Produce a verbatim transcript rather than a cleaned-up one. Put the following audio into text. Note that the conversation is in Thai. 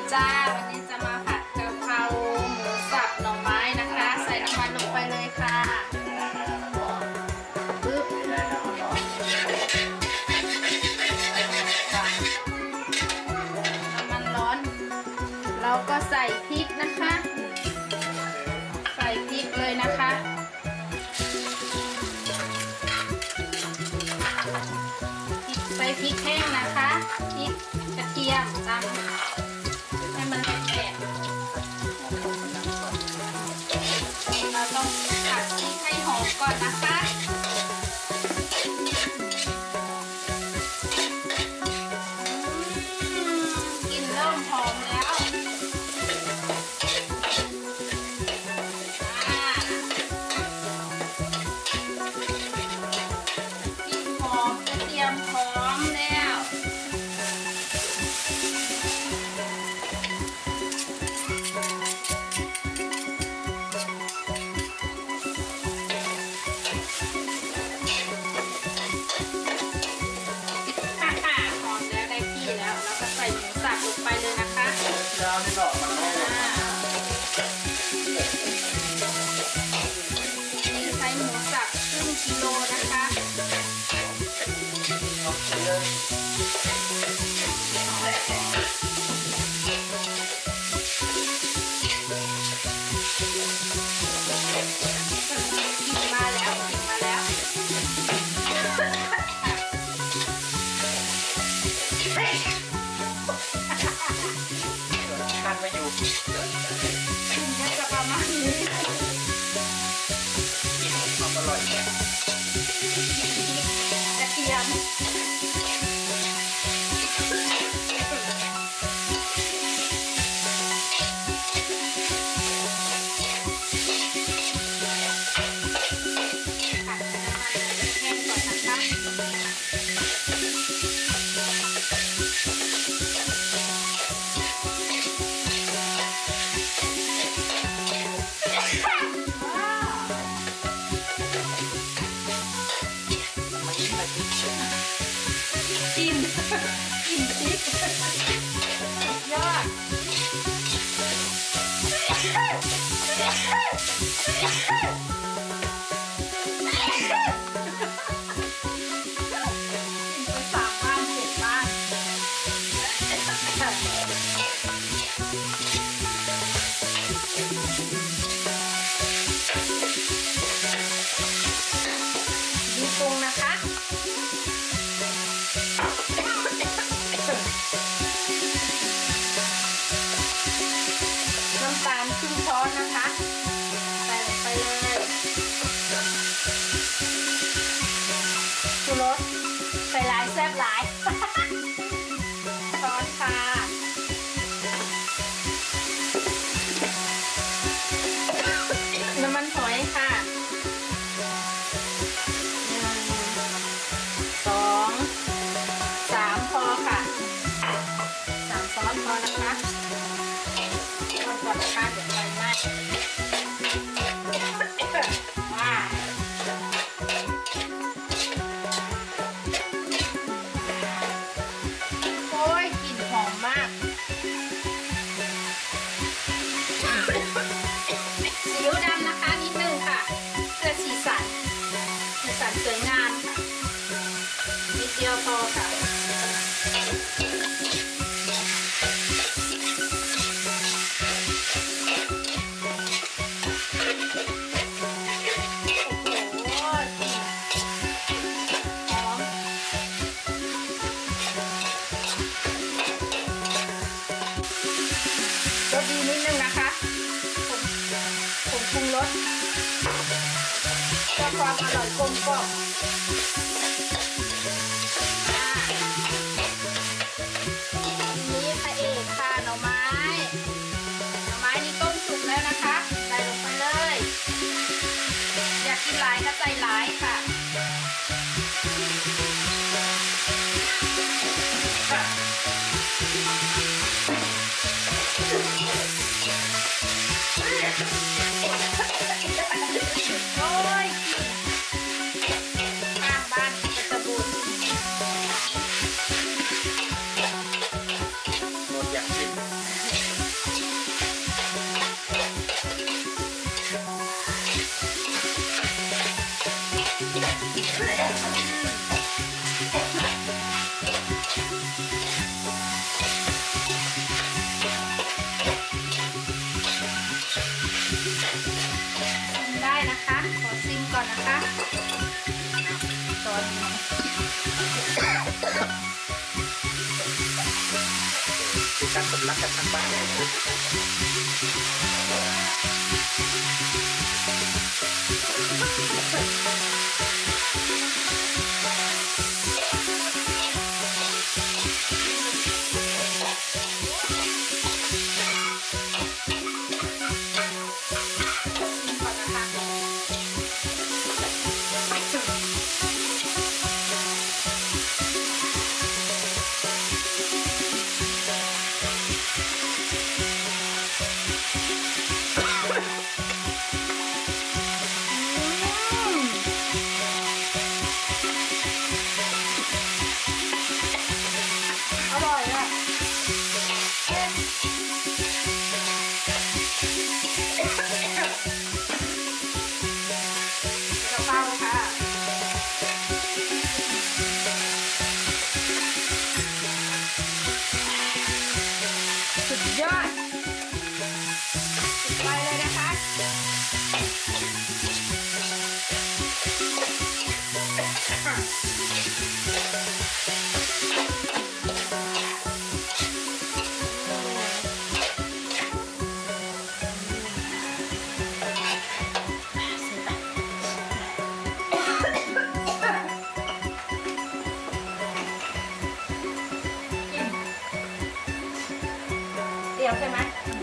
จ้าวันนี้จะมาผัดกะเพราหมูสับหน่อไม้นะคะใส่น้ำมันลงไปเลยค่ะปึ๊บน้ำมันร้อนเราก็ใส่พริกนะคะใส่พริกเลยนะคะใส่พริกแห้งนะคะพริกกระเทียมตามให้มันแตกเราต้องผัดพริกให้หอมก่อนนะคะกลิ่นเริ่มหอมแล้วพริกหอมกระเทียมหอมแล้วไปเลยนะคะยาวนี่ดอกมันนี่ใช้หมูสับครึ่งกิโลนะคะมาแล้วมาแล้วคันไม่อยู่นี่จะประมาณนี้กินความอร่อยกระเทียมผัดน้ำมันแห้งก่อนนะคะกินกินพริกยอดกินไปสามบ้านเจ็ดบ้านดูปรุงนะคะน้ำตาลครึ่งช้อนนะคะใส่ลงไปเลยชูรสใส่หลายแซ่บหลายช้อนค่ะน้ำมันหอยค่ะหนึ่งสองสามพอค่ะสามช้อนพอนะคะก่อนก่อนนะคะเดี๋ยวไฟไหม้ว้าโอ้ยกลิ่นหอมมากซีอิ๊วดำนะคะนิดนึงค่ะเพื่อสีสันสีสันสวยงามค่ะนิดเดียวพอค่ะรสดีนิดนึงนะคะผมผมปรุงรสเพื่อความอร่อยกลมกล่อมนี่พระเอกค่ะหน่อไม้หน่อไม้นี่ต้มสุกแล้วนะคะใส่ลงไปเลยอยากกินหลายก็ใส่หลายค่ะโอ้ยการสำลักกันทางบ้านเลยอร่อยอ่ะกระเพราค่ะสุดยอดไปเลยนะคะเดี๋ยวใช่ไหม